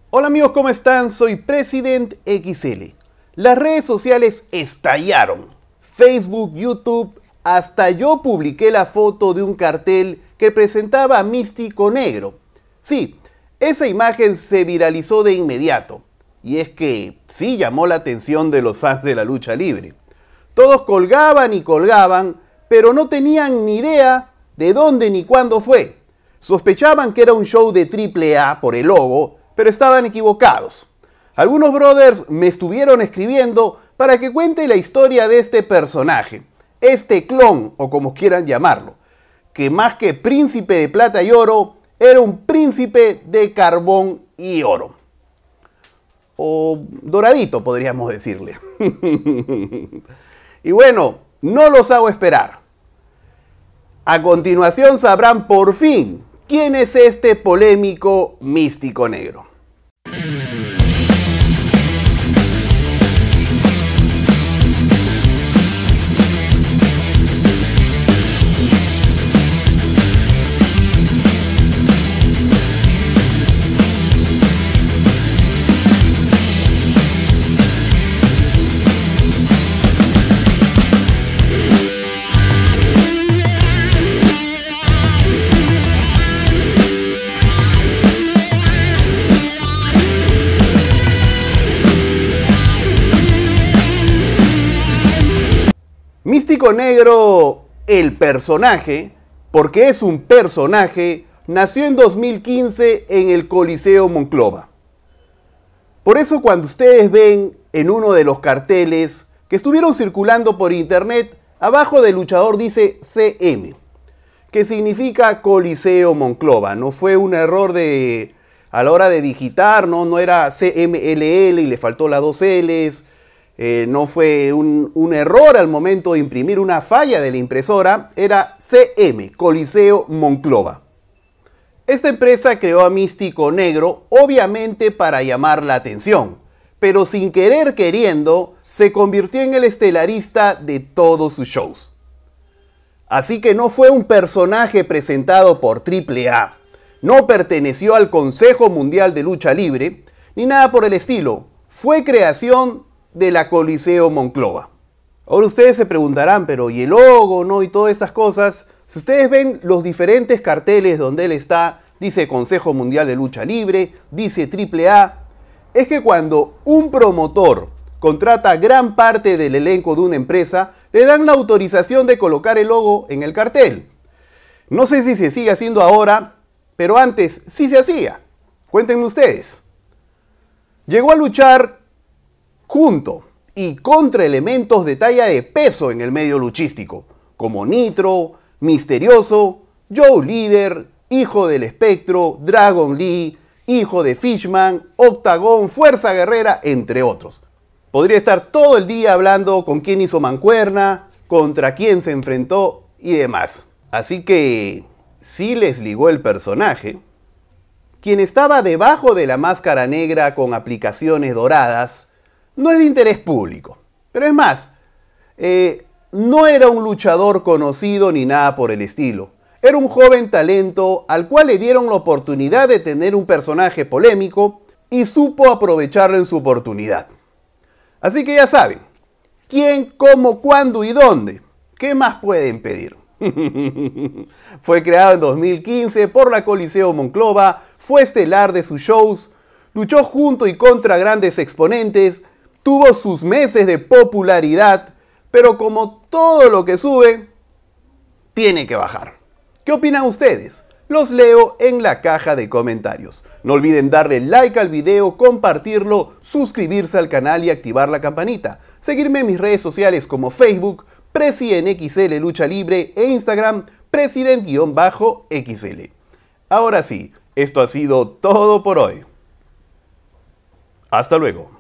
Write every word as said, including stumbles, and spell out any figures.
Hola amigos, ¿cómo están? Soy President X L. Las redes sociales estallaron. Facebook, YouTube, hasta yo publiqué la foto de un cartel que presentaba a Místico Negro. Sí, esa imagen se viralizó de inmediato. Y es que sí llamó la atención de los fans de la lucha libre. Todos colgaban y colgaban, pero no tenían ni idea de dónde ni cuándo fue. Sospechaban que era un show de triple A por el logo, pero estaban equivocados. Algunos brothers me estuvieron escribiendo para que cuente la historia de este personaje, este clon o como quieran llamarlo, que más que príncipe de plata y oro, era un príncipe de carbón y oro. O doradito podríamos decirle. Y bueno, no los hago esperar. A continuación sabrán por fin quién es este polémico Místico Negro. Místico Negro, el personaje, porque es un personaje, nació en dos mil quince en el Coliseo Monclova. Por eso cuando ustedes ven en uno de los carteles que estuvieron circulando por internet, abajo del luchador dice C M, que significa Coliseo Monclova. No fue un error de, a la hora de digitar, no, no era C M L L y le faltó las dos L's. Eh, no fue un, un error al momento de imprimir, una falla de la impresora, era C M, Coliseo Monclova. Esta empresa creó a Místico Negro, obviamente para llamar la atención, pero sin querer queriendo, se convirtió en el estelarista de todos sus shows. Así que no fue un personaje presentado por triple A, no perteneció al Consejo Mundial de Lucha Libre, ni nada por el estilo, fue creación de la Coliseo Monclova. Ahora ustedes se preguntarán, pero ¿y el logo, no? Y todas estas cosas. Si ustedes ven los diferentes carteles donde él está, dice Consejo Mundial de Lucha Libre, dice triple A, es que cuando un promotor contrata gran parte del elenco de una empresa, le dan la autorización de colocar el logo en el cartel. No sé si se sigue haciendo ahora, pero antes sí se hacía. Cuéntenme ustedes. Llegó a luchar junto y contra elementos de talla de peso en el medio luchístico, como Nitro, Misterioso, Joe Líder, Hijo del Espectro, Dragon Lee, Hijo de Fishman, Octagón, Fuerza Guerrera, entre otros. Podría estar todo el día hablando con quién hizo mancuerna, contra quién se enfrentó y demás. Así que sí les ligó el personaje. Quien estaba debajo de la máscara negra con aplicaciones doradas no es de interés público, pero es más, eh, no era un luchador conocido ni nada por el estilo. Era un joven talento al cual le dieron la oportunidad de tener un personaje polémico y supo aprovecharlo en su oportunidad. Así que ya saben, quién, cómo, cuándo y dónde. ¿Qué más pueden pedir? Fue creado en dos mil quince por la Coliseo Monclova, fue estelar de sus shows, luchó junto y contra grandes exponentes, tuvo sus meses de popularidad, pero como todo lo que sube, tiene que bajar. ¿Qué opinan ustedes? Los leo en la caja de comentarios. No olviden darle like al video, compartirlo, suscribirse al canal y activar la campanita. Seguirme en mis redes sociales como Facebook, PresidentXL Lucha Libre e Instagram, President-X L. Ahora sí, esto ha sido todo por hoy. Hasta luego.